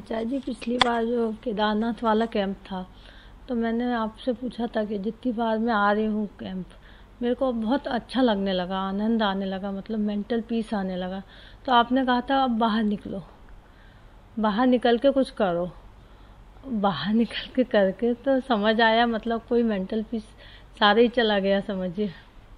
आचार्य जी, पिछली बार जो केदारनाथ वाला कैंप था, तो मैंने आपसे पूछा था कि जितनी बार मैं आ रही हूँ कैंप, मेरे को बहुत अच्छा लगने लगा, आनंद आने लगा, मतलब मेंटल पीस आने लगा। तो आपने कहा था अब बाहर निकलो, बाहर निकल के कुछ करो। बाहर निकल के करके तो समझ आया, मतलब कोई मेंटल पीस सारे ही चला गया, समझिए।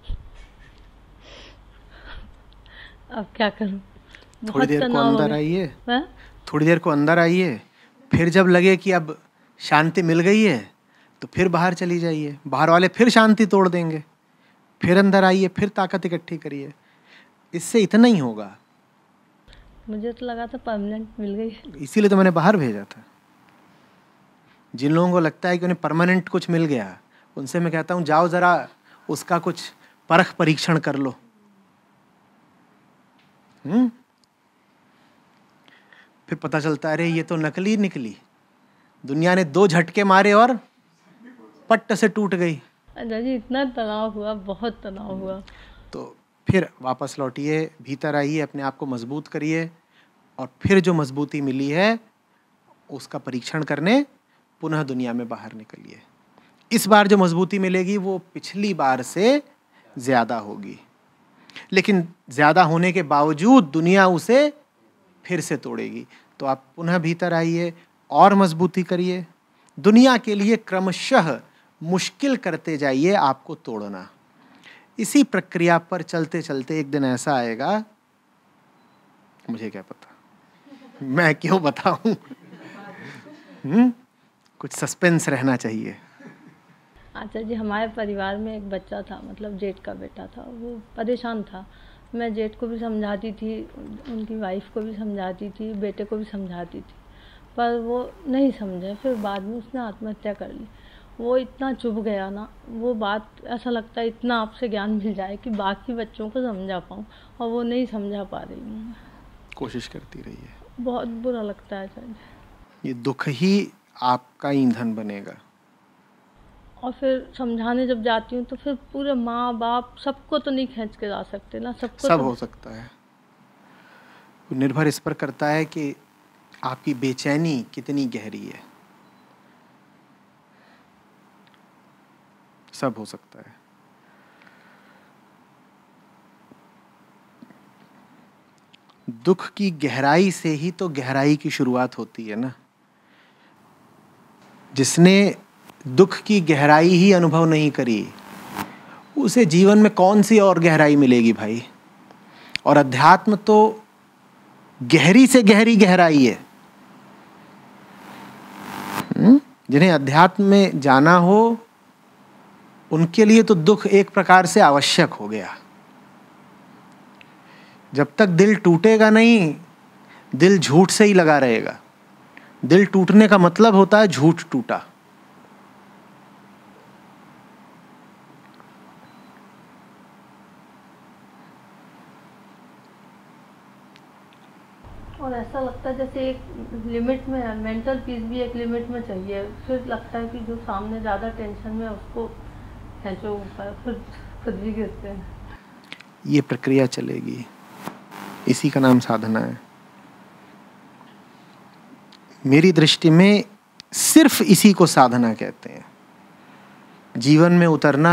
अब क्या करूँ, थोड़ी बहुत देर को तनाव हो अंदर गया। आइए, हाँ? थोड़ी देर को अंदर आइए, फिर जब लगे कि अब शांति मिल गई है तो फिर बाहर चली जाइए। बाहर वाले फिर शांति तोड़ देंगे, फिर अंदर आइए, फिर ताकत इकट्ठी करिए। इससे इतना ही होगा। मुझे तो लगा था परमानेंट मिल गई। इसीलिए तो मैंने बाहर भेजा था। जिन लोगों को लगता है कि उन्हें परमानेंट कुछ मिल गया, उनसे मैं कहता हूँ जाओ ज़रा उसका कुछ परख परीक्षण कर लो। फिर पता चलता है अरे ये तो नकली निकली, दुनिया ने 2 झटके मारे और पट्ट से टूट गई। अच्छा जी, इतना तनाव हुआ, बहुत तनाव हुआ। तो फिर वापस लौटिए, भीतर आइए, अपने आप को मजबूत करिए, और फिर जो मजबूती मिली है उसका परीक्षण करने पुनः दुनिया में बाहर निकलिए। इस बार जो मजबूती मिलेगी वो पिछली बार से ज़्यादा होगी, लेकिन ज़्यादा होने के बावजूद दुनिया उसे फिर से तोड़ेगी। तो आप पुनः भीतर आइए और मजबूती करिए। दुनिया के लिए क्रमशः मुश्किल करते जाइए आपको तोड़ना। इसी प्रक्रिया पर चलते चलते एक दिन ऐसा आएगा, मुझे क्या पता, मैं क्यों बताऊं। कुछ सस्पेंस रहना चाहिए। अच्छा जी, हमारे परिवार में एक बच्चा था, मतलब जेठ का बेटा था, वो परेशान था। मैं जेठ को भी समझाती थी, उनकी वाइफ को भी समझाती थी, बेटे को भी समझाती थी, पर वो नहीं समझे। फिर बाद में उसने आत्महत्या कर ली। वो इतना चुभ गया ना, वो बात, ऐसा लगता है इतना आपसे ज्ञान मिल जाए कि बाकी बच्चों को समझा पाऊँ, और वो नहीं समझा पा रही हूँ। कोशिश करती रहिए। बहुत बुरा लगता है आचार्य। ये दुख ही आपका ईंधन बनेगा। और फिर समझाने जब जाती हूँ तो फिर पूरे माँ बाप सबको तो नहीं खींच के ला सकते ना, सबको सब तो हो सकता है। निर्भर इस पर करता है कि आपकी बेचैनी कितनी गहरी है। सब हो सकता है। दुख की गहराई से ही तो गहराई की शुरुआत होती है ना। जिसने दुख की गहराई ही अनुभव नहीं करी, उसे जीवन में कौन सी और गहराई मिलेगी भाई। और अध्यात्म तो गहरी से गहरी गहराई है। जिन्हें अध्यात्म में जाना हो उनके लिए तो दुख एक प्रकार से आवश्यक हो गया। जब तक दिल टूटेगा नहीं, दिल झूठ से ही लगा रहेगा। दिल टूटने का मतलब होता है झूठ टूटा। और ऐसा लगता है जैसे एक लिमिट में है, मेंटल पीस भी एक लिमिट में चाहिए। फिर लगता है कि जो सामने ज़्यादा टेंशन में है उसको खींचो ऊपर, फिर खुद भी गिरते हैं। ये प्रक्रिया चलेगी, इसी का नाम साधना है। मेरी दृष्टि में सिर्फ इसी को साधना कहते हैं। जीवन में उतरना,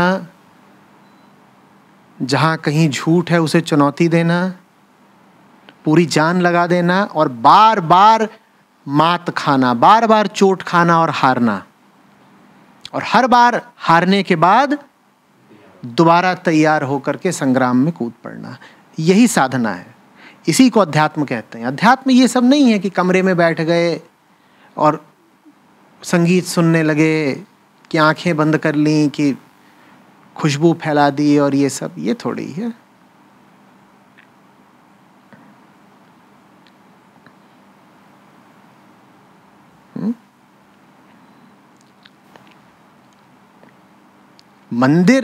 जहां कहीं झूठ है उसे चुनौती देना, पूरी जान लगा देना, और बार बार मात खाना, बार बार चोट खाना और हारना, और हर बार हारने के बाद दोबारा तैयार होकर के संग्राम में कूद पड़ना, यही साधना है। इसी को अध्यात्म कहते हैं। अध्यात्म ये सब नहीं है कि कमरे में बैठ गए और संगीत सुनने लगे, कि आंखें बंद कर ली, कि खुशबू फैला दी, और ये सब, ये थोड़ी है। मंदिर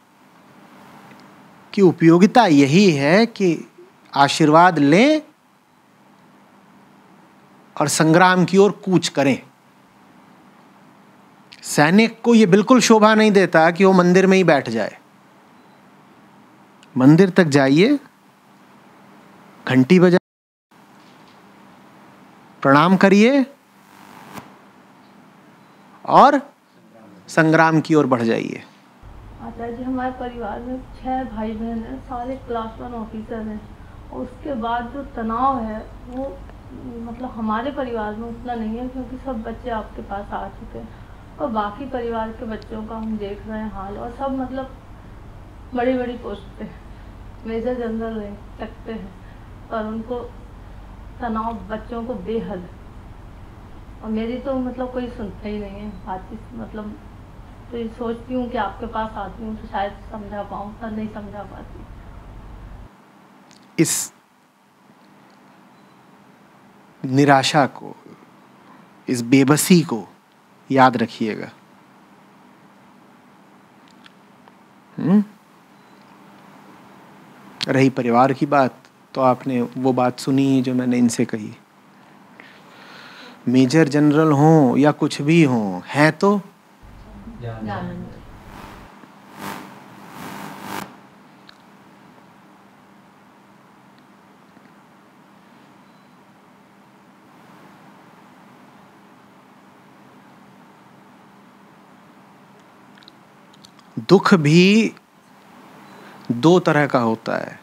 की उपयोगिता यही है कि आशीर्वाद लें और संग्राम की ओर कूच करें। सैनिक को यह बिल्कुल शोभा नहीं देता कि वो मंदिर में ही बैठ जाए। मंदिर तक जाइए, घंटी बजाइए, प्रणाम करिए, और संग्राम की ओर बढ़ जाइए। आचार्य जी, हमारे परिवार में 6 भाई बहन हैं, सारे क्लास 1 ऑफिसर हैं, और उसके बाद जो तनाव है वो मतलब हमारे परिवार में उतना नहीं है, क्योंकि सब बच्चे आपके पास आ चुके हैं, और बाकी परिवार के बच्चों का हम देख रहे हैं हाल, और सब मतलब बड़ी बड़ी पोस्ट पे मेजर जनरल रह सकते हैं, पर उनको तनाव बच्चों को बेहद, और मेरी तो मतलब कोई सुनता ही नहीं है बातचीत, मतलब तो ये सोचती हूँ कि आपके पास आती हूँ तो शायद समझा पाऊँ, पर नहीं समझा पाती। इस निराशा को, इस बेबसी को याद रखिएगा। रही परिवार की बात, तो आपने वो बात सुनी जो मैंने इनसे कही। मेजर जनरल हों या कुछ भी हों, है तो दुख भी 2 तरह का होता है,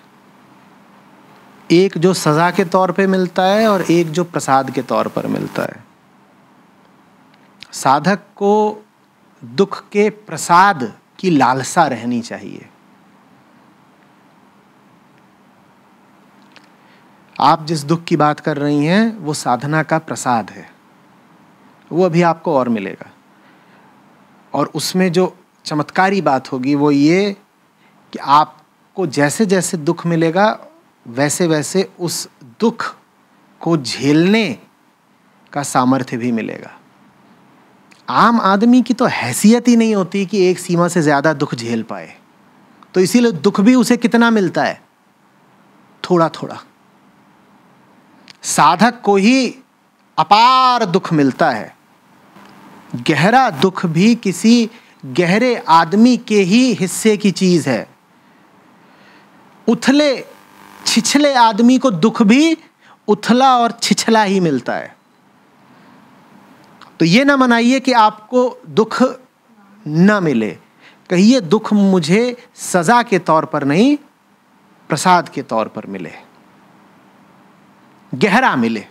एक जो सजा के तौर पे मिलता है और एक जो प्रसाद के तौर पर मिलता है। साधक को दुख के प्रसाद की लालसा रहनी चाहिए। आप जिस दुख की बात कर रही हैं वो साधना का प्रसाद है, वो अभी आपको और मिलेगा। और उसमें जो चमत्कारी बात होगी वो ये कि आपको जैसे जैसे दुख मिलेगा वैसे वैसे उस दुख को झेलने का सामर्थ्य भी मिलेगा। आम आदमी की तो हैसियत ही नहीं होती कि एक सीमा से ज़्यादा दुख झेल पाए, तो इसीलिए दुख भी उसे कितना मिलता है, थोड़ा थोड़ा। साधक को ही अपार दुख मिलता है। गहरा दुख भी किसी गहरे आदमी के ही हिस्से की चीज है। उथले छिछले आदमी को दुख भी उथला और छिछला ही मिलता है। तो ये ना मनाइए कि आपको दुख ना मिले, कहिए दुख मुझे सजा के तौर पर नहीं, प्रसाद के तौर पर मिले, गहरा मिले।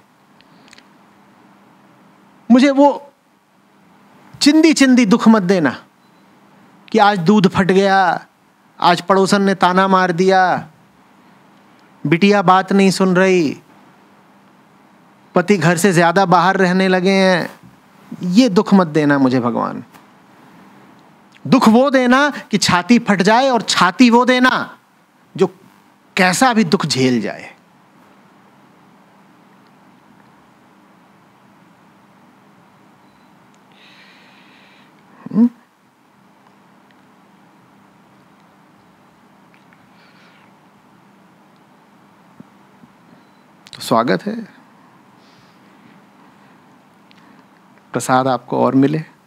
मुझे वो चिंदी चिंदी दुख मत देना कि आज दूध फट गया, आज पड़ोसन ने ताना मार दिया, बिटिया बात नहीं सुन रही, पति घर से ज्यादा बाहर रहने लगे हैं। ये दुख मत देना मुझे भगवान। दुख वो देना कि छाती फट जाए, और छाती वो देना जो कैसा भी दुख झेल जाए। तो स्वागत है, प्रसाद आपको और मिले।